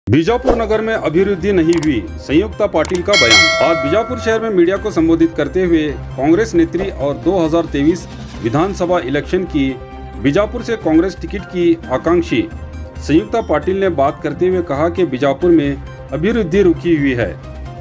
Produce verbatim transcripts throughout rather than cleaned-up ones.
बीजापुर नगर में अभिवृद्धि नहीं हुई, संयुक्ता पाटिल का बयान। आज बीजापुर शहर में मीडिया को संबोधित करते हुए कांग्रेस नेत्री और दो हज़ार तेईस विधानसभा इलेक्शन की बीजापुर से कांग्रेस टिकट की आकांक्षी संयुक्ता पाटिल ने बात करते हुए कहा कि बीजापुर में अभिवृद्धि रुकी हुई है।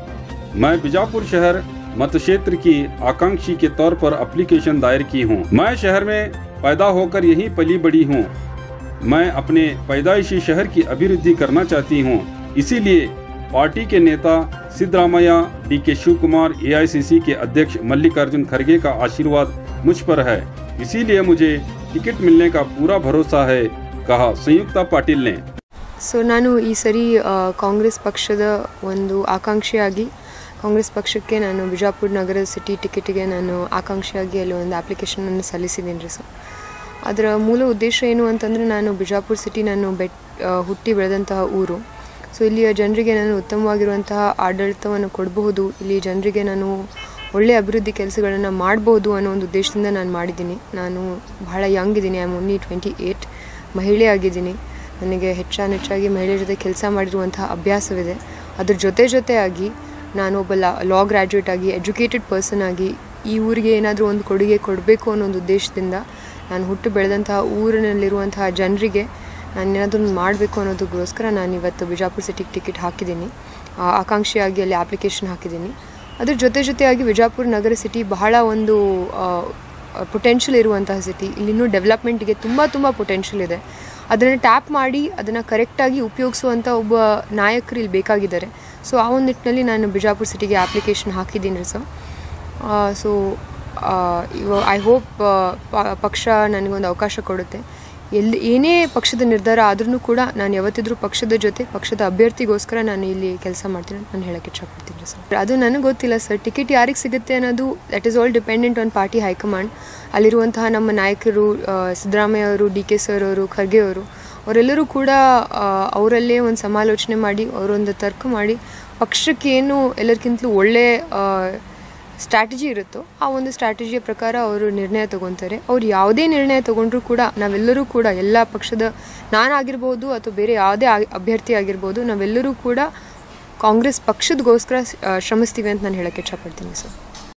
मैं बीजापुर शहर मतक्षेत्र की आकांक्षी के तौर पर एप्लीकेशन दायर की हूँ। मैं शहर में पैदा होकर यहीं पली बड़ी हूँ। मैं अपने पैदाइशी शहर की अभिवृद्धि करना चाहती हूँ। इसीलिए पार्टी के नेता सिद्धरामैया, डी के शिव कुमार, ए आई सी सी के अध्यक्ष मल्लिकार्जुन खड़गे का आशीर्वाद मुझ पर है। इसीलिए मुझे टिकट मिलने का पूरा भरोसा है, कहा संयुक्ता पाटिल ने। सो ನಾನು ಈ ಸರಿ ಕಾಂಗ್ರೆಸ್ ಪಕ್ಷದ ಒಂದು ಆಕಾಂಕ್ಷಿಯಾಗಿ ಕಾಂಗ್ರೆಸ್ ಪಕ್ಷಕ್ಕೆ ನಾನು ಬಿಜಾಪುರ ನಗರ ಸಿಟಿ ಟಿಕೆಟ್ಗೆ ನಾನು ಆಕಾಂಕ್ಷಿಯಾಗಿ ಅಲ್ಲಿ ಒಂದು ಅಪ್ಲಿಕೇಶನ್ ಅನ್ನು ಸಲ್ಲಿಸಿದ್ದೀನಿ ರೀ. ಸರ್ ಅದರ ಮೂಲ ಉದ್ದೇಶ ಏನು ಅಂತಂದರೆ, ನಾನು ಬಿಜಾಪುರ ಸಿಟಿ ನಾನು ಬೆಟ್ ಹುಟ್ಟಿ ಬೆಳೆದಂತಹ ಊರು. ಸೊ ಇಲ್ಲಿಯ ಜನರಿಗೆ ನಾನು ಉತ್ತಮವಾಗಿರುವಂತಹ ಆಡಳಿತವನ್ನು ಕೊಡಬಹುದು, ಇಲ್ಲಿ ಜನರಿಗೆ ನಾನು ಒಳ್ಳೆಯ ಅಭಿವೃದ್ಧಿ ಕೆಲಸಗಳನ್ನು ಮಾಡ್ಬೋದು ಅನ್ನೋ ಒಂದು ಉದ್ದೇಶದಿಂದ ನಾನು ಮಾಡಿದ್ದೀನಿ. ನಾನು ಬಹಳ ಯಂಗ್ ಇದ್ದೀನಿ, I am only twenty eight, ಮಹಿಳೆ ಆಗಿದ್ದೀನಿ. ನನಗೆ ಹೆಚ್ಚಾನು ಹೆಚ್ಚಾಗಿ ಮಹಿಳೆ ಜೊತೆ ಕೆಲಸ ಮಾಡಿರುವಂತಹ ಅಭ್ಯಾಸವಿದೆ. ಅದ್ರ ಜೊತೆ ಜೊತೆಯಾಗಿ ನಾನು ಒಬ್ಬ ಲಾ ಲಾ ಗ್ರ್ಯಾಜುಯೇಟ್ ಆಗಿ ಎಜುಕೇಟೆಡ್ ಪರ್ಸನ್ ಆಗಿ ಈ ಊರಿಗೆ ಏನಾದರೂ ಒಂದು ಕೊಡುಗೆ ಕೊಡಬೇಕು ಅನ್ನೋ ಒಂದು ಉದ್ದೇಶದಿಂದ ನಾನು ಹುಟ್ಟು ಬೆಳೆದಂತಹ ಊರಿನಲ್ಲಿರುವಂತಹ ಜನರಿಗೆ ನಾನು ಏನಾದರೂ ಮಾಡಬೇಕು ಅನ್ನೋದಕ್ಕೋಸ್ಕರ ನಾನು ಇವತ್ತು ಬಿಜಾಪುರ ಸಿಟಿಗೆ ಟಿಕೆಟ್ ಹಾಕಿದ್ದೀನಿ, ಆಕಾಂಕ್ಷಿಯಾಗಿ ಅಲ್ಲಿ ಅಪ್ಲಿಕೇಶನ್ ಹಾಕಿದ್ದೀನಿ. ಅದ್ರ ಜೊತೆ ಜೊತೆಯಾಗಿ ಬಿಜಾಪುರ ನಗರ ಸಿಟಿ ಬಹಳ ಒಂದು ಪೊಟೆನ್ಷಿಯಲ್ ಇರುವಂತಹ ಸಿಟಿ. ಇಲ್ಲಿನ್ನೂ ಡೆವಲಪ್ಮೆಂಟ್ಗೆ ತುಂಬ ತುಂಬ ಪೊಟೆನ್ಷಿಯಲ್ ಇದೆ. ಅದನ್ನು ಟ್ಯಾಪ್ ಮಾಡಿ ಅದನ್ನು ಕರೆಕ್ಟಾಗಿ ಉಪಯೋಗಿಸುವಂಥ ಒಬ್ಬ ನಾಯಕರು ಇಲ್ಲಿ ಬೇಕಾಗಿದ್ದಾರೆ. ಸೊ ಆ ಒಂದು ನಿಟ್ಟಿನಲ್ಲಿ ನಾನು ಬಿಜಾಪುರ ಸಿಟಿಗೆ ಅಪ್ಲಿಕೇಶನ್ ಹಾಕಿದ್ದೀನಿ ರೀ ಸರ್. ಸೊ ಇವಾಗ ಐ ಹೋಪ್ ಪಕ್ಷ ನನಗೊಂದು ಅವಕಾಶ ಕೊಡುತ್ತೆ. ಎಲ್ಲಿ ಏನೇ ಪಕ್ಷದ ನಿರ್ಧಾರ ಆದ್ರೂ ಕೂಡ ನಾನು ಯಾವತ್ತಿದ್ರೂ ಪಕ್ಷದ ಜೊತೆ ಪಕ್ಷದ ಅಭ್ಯರ್ಥಿಗೋಸ್ಕರ ನಾನು ಇಲ್ಲಿ ಕೆಲಸ ಮಾಡ್ತೀನಿ ಅಂತ ನಾನು ಹೇಳೋಕ್ಕೆ ಇಷ್ಟಪಡ್ತೀನಿ ಸರ್. ಅದು ನನಗೆ ಗೊತ್ತಿಲ್ಲ ಸರ್, ಟಿಕೆಟ್ ಯಾರಿಗೆ ಸಿಗುತ್ತೆ ಅನ್ನೋದು that is all dependent on party high command. ಅಲ್ಲಿರುವಂತಹ ನಮ್ಮ ನಾಯಕರು ಸಿದ್ದರಾಮಯ್ಯ ಅವರು, ಡಿ ಕೆ ಸರ್ ಅವರು, ಖರ್ಗೆ ಅವರು, ಅವರೆಲ್ಲರೂ ಕೂಡ ಅವರಲ್ಲೇ ಒಂದು ಸಮಾಲೋಚನೆ ಮಾಡಿ ಅವರೊಂದು ತರ್ಕ ಮಾಡಿ ಪಕ್ಷಕ್ಕೆ ಏನು ಎಲ್ಲರಿಗಿಂತಲೂ ಒಳ್ಳೆ ಸ್ಟ್ರಾಟಜಿ ಇರುತ್ತೋ ಆ ಒಂದು ಸ್ಟ್ರಾಟಜಿಯ ಪ್ರಕಾರ ಅವರು ನಿರ್ಣಯ ತಗೊತಾರೆ. ಅವ್ರು ಯಾವುದೇ ನಿರ್ಣಯ ತಗೊಂಡ್ರೂ ಕೂಡ ನಾವೆಲ್ಲರೂ ಕೂಡ ಎಲ್ಲ ಪಕ್ಷದ ನಾನಾಗಿರ್ಬೋದು ಅಥವಾ ಬೇರೆ ಯಾವುದೇ ಅಭ್ಯರ್ಥಿ ಆಗಿರ್ಬೋದು, ನಾವೆಲ್ಲರೂ ಕೂಡ ಕಾಂಗ್ರೆಸ್ ಪಕ್ಷದಗೋಸ್ಕರ ಶ್ರಮಿಸ್ತೀವಿ ಅಂತ ನಾನು ಹೇಳೋಕ್ಕೆ ಇಷ್ಟಪಡ್ತೀನಿ ಸರ್.